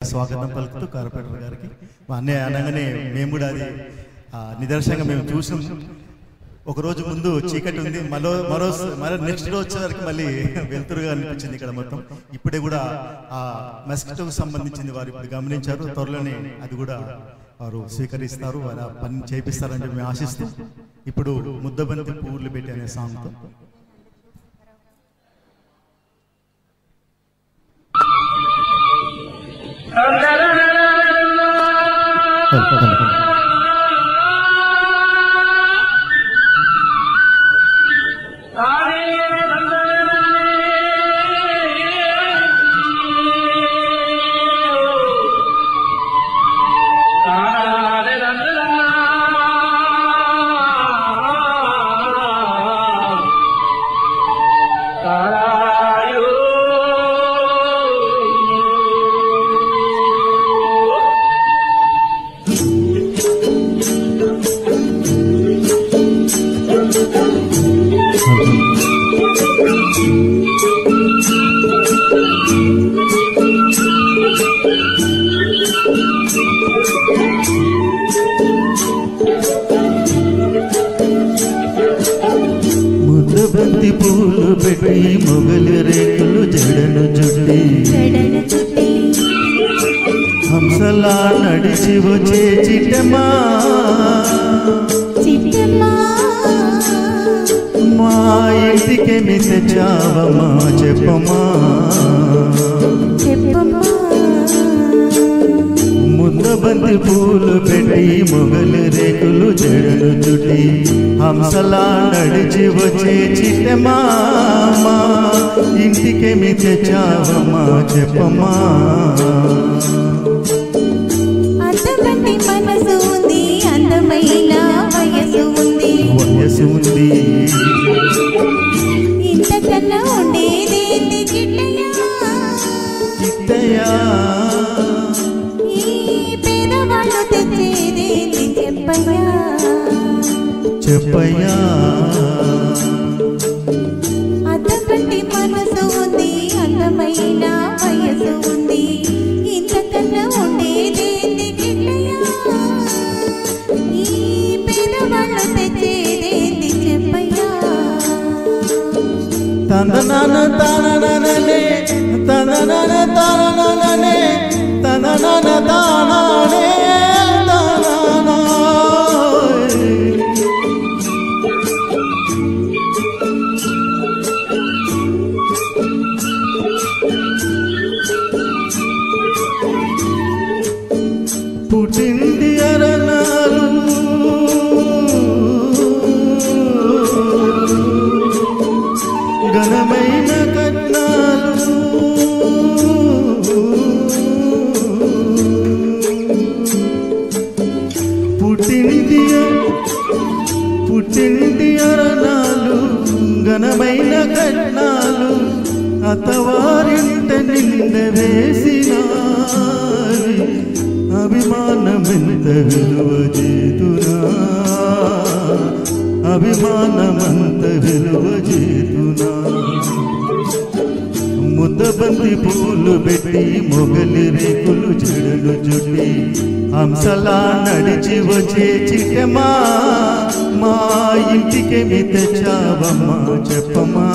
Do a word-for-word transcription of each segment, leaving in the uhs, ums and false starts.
స్వాగతం పలుకుతూ కార్పొరేటర్ గారికి అన్నీ అనగానే మేము కూడా అది నిదర్శనంగా మేము చూసాం. ఒక రోజు ముందు చీకటి ఉంది, మరో మరో మరో నెక్స్ట్ రోజు వచ్చేసరికి మళ్ళీ వెలుతురుగా అనిపించింది ఇక్కడ మొత్తం. ఇప్పుడే కూడా ఆ మస్కిటోకి సంబంధించింది వారు ఇప్పుడు గమనించారు. త్వరలోనే అది కూడా వారు స్వీకరిస్తారు, వారు ఆ పని చేపిస్తారని చెప్పి మేము ఆశిస్తూ ఇప్పుడు ముద్దబంతి పువ్వులు పెట్టి అనే సాంగ్తో ముద్దబంతి పూలు పెట్టి మొగలి రేకులు జడను చుట్టి హంసలా నడిచి వచ్చే చిట్టమా మా ఇంటికి మిత చావమా చెప్పమా ముద్దబంతి పూలు పెట్టి మొగలి రేకులు జడను చుట్టి హంసలా నడిచి వచ్చే చిట్టమా మా ఇంటికేమి తెచ్చావమ్మా చెప్పమా. అందమంటి మనసు ఉంది, అందమైన వయసు ఉంది, వయసు ఉంది, ఇంతకన్నా ఉండేదేంటి కిట్టయ్యా కిట్టయ్యా, ఈ పేదవాళ్ళు తెచ్చేదేంటి చెప్పయ్యా చెప్పయ్యా. అందమంటి మనసు ఉంది, అందమైన వయసు ఉంది, ఇంతకన్నా ఉండేదేంటి కిట్టయ్యా, ఈ పేదవాళ్ళు తెచ్చేదేంటి చెప్పయ్యా. తననన తననననే తననన తననననే తననన తాననే తననా పుట్టింది అరణాలు ఘనమైన కట్నాలు పుట్టింది పుట్టింది అరణాలు ఘనమైన కట్నాలు అతవారింట నింద వేసిన అభిమానమెంత విలువ చేతునా అభిమానమంత విలువ చేతునా. ముద్దబంతి పూలు పెట్టి మొగలి రేకులు జడలు చుట్టి హంసలా నడిచి వచ్చే చిట్టమా మా ఇంటికేమి తెచ్చావమ్మా చెప్పమా.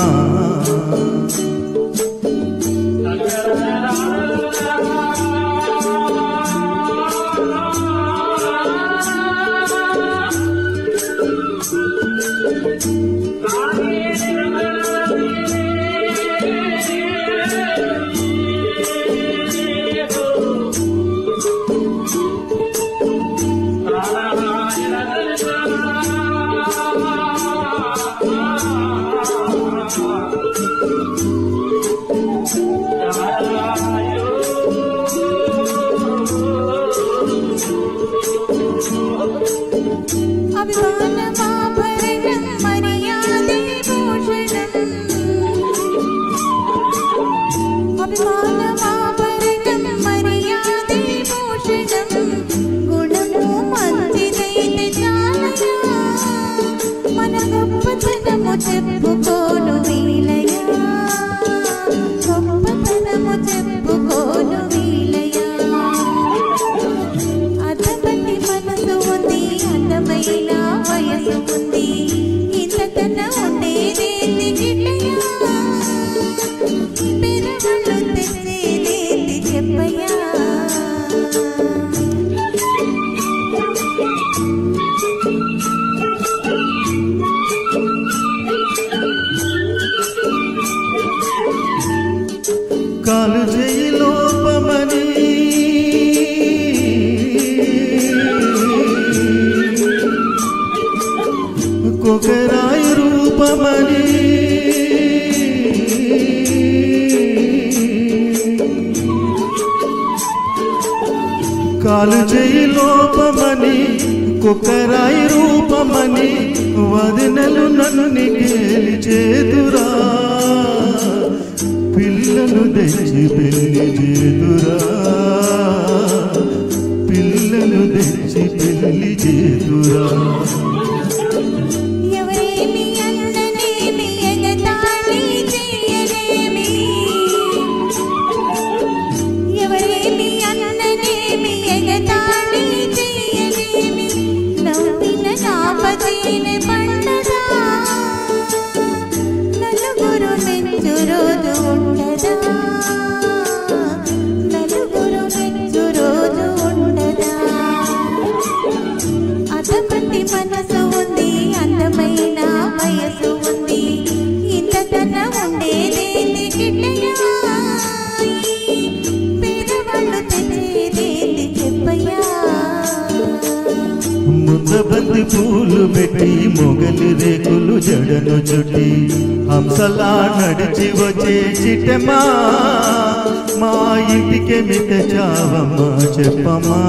కాలు చేయి లోపమని కుక్కరాయి రూపమని వదినలు నన్ను గేలి చేతురా పిల్లను తెచ్చి పెళ్లి చేతురా పిల్లను తెచ్చి పెళ్లి చేతురా ఎవరేమి అన్ననేమి ఎగతాళి చేయలేమి ఎవరేమి అన్ననేమి ఎగతాళి చేయలేమి నవ్విన నాపతీనే పండదా నలుగురు మెచ్చు రోజు ఉండదా నలుగురు మెచ్చు రోజు ఉండదా అతపట్టి మనసు ఉంది అందమైన వయసు ఉంది ఇంతకన్న ఉండేదేంది గిట్టయ్యా పేదవాళ్ళు తెచ్చేదేంది చెప్పయ్యా ముద్దబంతి పూలు పెట్టి మొగలి రేకులు జడను చుట్టి హంసలా నడిచి వచ్చే చిట్టమా మా ఇంటికి మిత చావమ్మా చెప్పమ్మా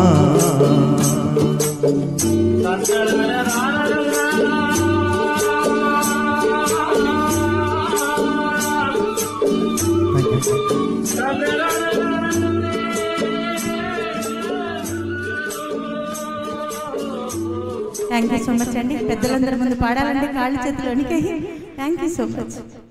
థ్యాంక్ యూ సో మచ్ అండి. పెద్దలందరి ముందు పాడాలంటే కాళ్ళు చేతులు వణికాయి. Thank you so much.